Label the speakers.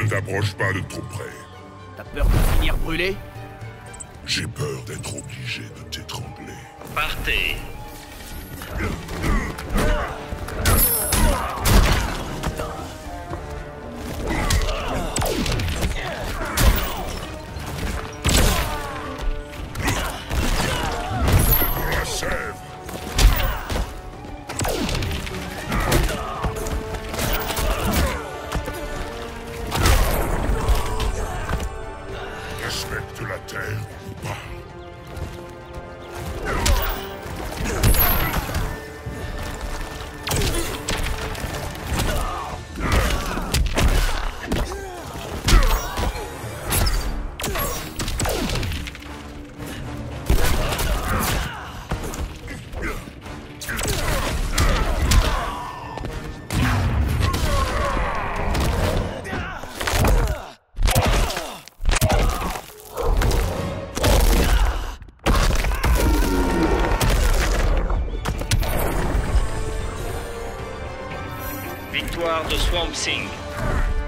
Speaker 1: Ne t'approche pas de trop près.
Speaker 2: T'as peur de finir brûlé?
Speaker 1: J'ai peur d'être obligé de t'étrangler.
Speaker 3: Partez.
Speaker 1: La sève. Respecte la terre ou pas.
Speaker 3: Victoire de Swamp Thing.